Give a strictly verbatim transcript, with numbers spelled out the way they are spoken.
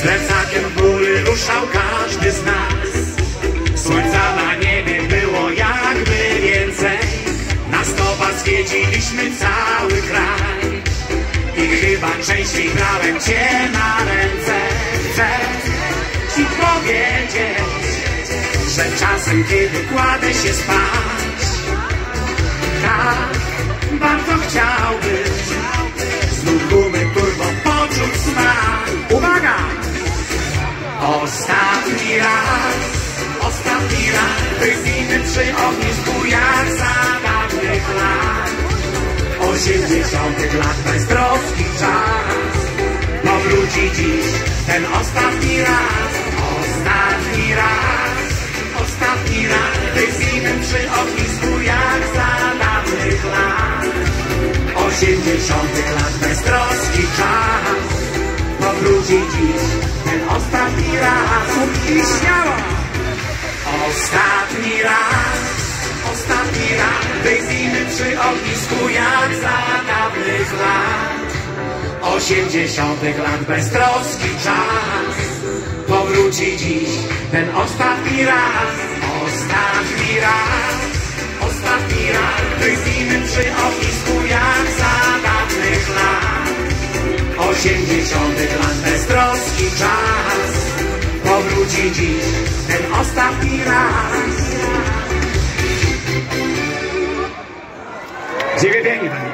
plecakiem w góry ruszał każdy z nas. Słońca na niebie było jakby więcej, na stopach zwiedziliśmy cały kraj. I chyba częściej brałem cię na ręce. Chcę ci powiedzieć, że czasem kiedy kładę się spać, tak bardzo chciałbym znów gumy turbo poczuć smak. Uwaga! Ostatni raz, ostatni raz wypijmy przy ognisku jak za dawnych lat. Osiemdziesiątych lat beztroski czas powróci dziś ten ostatni raz. Ostatni raz, ostatni raz wypijmy przy ognisku jak za dawnych lat. Osiemdziesiątych lat beztroski czas powróci dziś ten ostatni raz. I śmiało! Ostatni raz, ostatni raz wypijmy przy ognisku jak za dawnych lat. Osiemdziesiątych lat beztroski czas powróci dziś ten ostatni raz. Ostatni raz, ostatni raz wypijmy przy ognisku jak za dawnych lat. Osiemdziesiątych lat beztroski czas powróci dziś ten ostatni raz. Dziękuję pięknie.